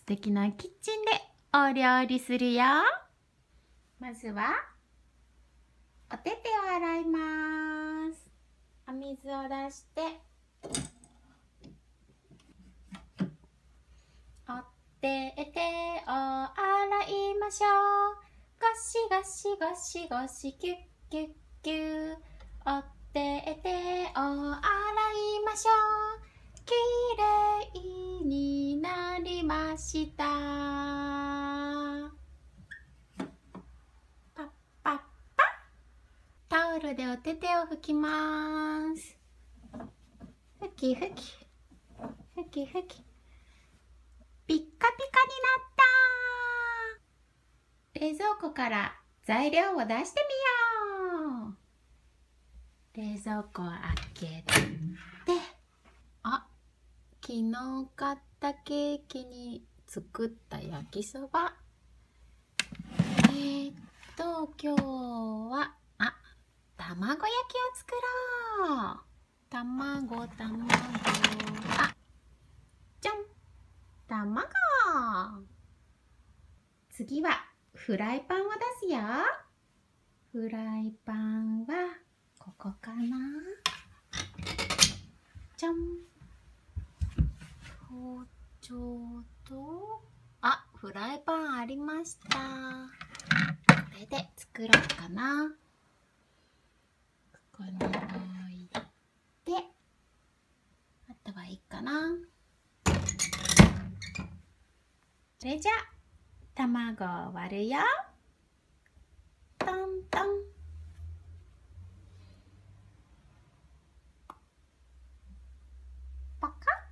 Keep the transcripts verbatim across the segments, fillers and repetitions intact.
敵なキッチンでお料理するよ。まずはお手手を洗います。お水を出してお手手を洗いましょう。ゴシゴシゴシゴシキュッキュッキュ。お手手を洗いましょう。きれいになりました。パッパッパ。タオルでお手手を拭きます。拭き拭き拭き拭き。ピッカピカになった。冷蔵庫から材料を出してみよう。冷蔵庫を開けて、あ、昨日買ったケーキに作った焼きそば。えーっと今日はあ、卵焼きを作ろう。卵卵あ、じゃん、卵。次はフライパンを出すよ。フライパンはここかな。じゃん。包丁と、あ、フライパンありました。これで作ろうかな。ここに置いて、あとはいいかな。それじゃあ卵を割るよ。トントン。パカ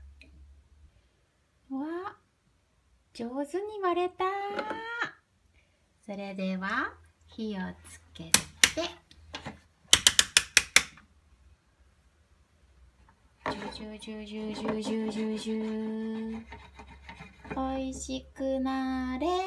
ッ。わ、上手に割れた。それでは火をつけて、ジュジュジュジュジュジュジュ。おいしくなれ。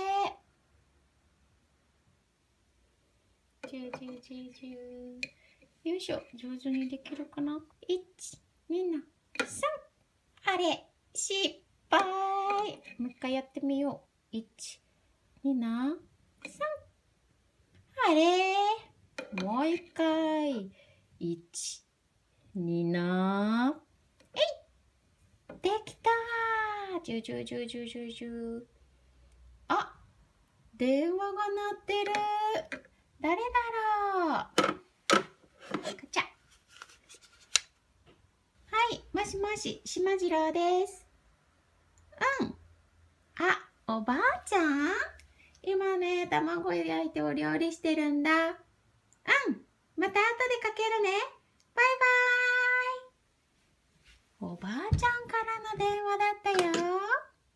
ジュジュジュジュ。よいしょ、上手にできるかな。いち、にのさん。あれ、失敗。もう一回やってみよう。いち、にのさん。あれ、もう一回。いち、にのえい。できた。ジュジュジュジュジュジュ。あ、電話が鳴ってる。誰だろう。ガチャ。はい、もしもし、しまじろうです。うん。あ、おばあちゃん？今ね、卵焼いてお料理してるんだ。うん。また後でかけるね。バイバーイ。おばあちゃんからの電話だったよ。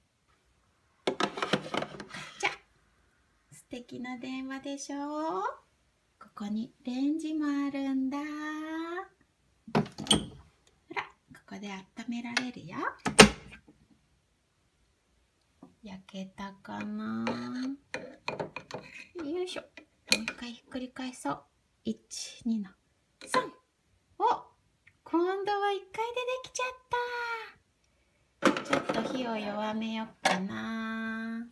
じゃ、素敵な電話でしょ。ここにレンジもあるんだ。ほら、ここで温められるよ。焼けたかな。よいしょ。もう一回ひっくり返そう。いち、にのさん。お、今度はいっかいでできちゃった。ちょっと火を弱めようかな。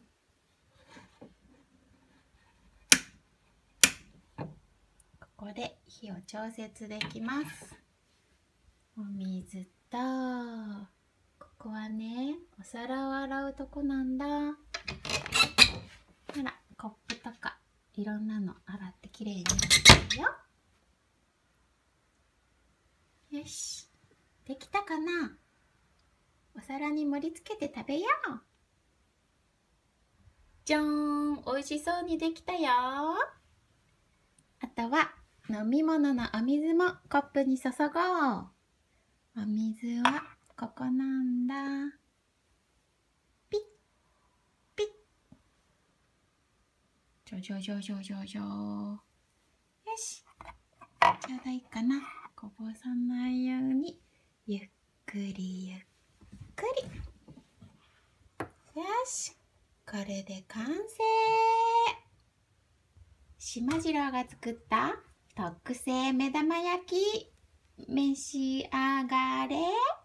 ここで火を調節できます。お水と、ここはね、お皿を洗うとこなんだ。ほら、コップとかいろんなの洗ってきれいになってるよ。よし、できたかな。お皿に盛り付けて食べよう。じゃーん、おいしそうにできたよ。あとは飲み物のお水もコップに注ごう。お水はここなんだ。ピッピッ。ジョジョジョジョジョジョ。よし、ちょうどいいかな。こぼさないようにゆっくりゆっくり。よし、これで完成。しまじろうが作った特製目玉焼き、召し上がれ。